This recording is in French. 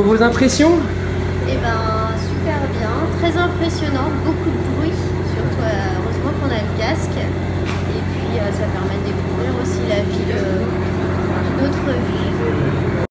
vos impressions? Eh ben, super bien, très impressionnant, beaucoup de bruit, surtout heureusement qu'on a le casque. Et puis ça permet de découvrir aussi la ville d'une autre vue.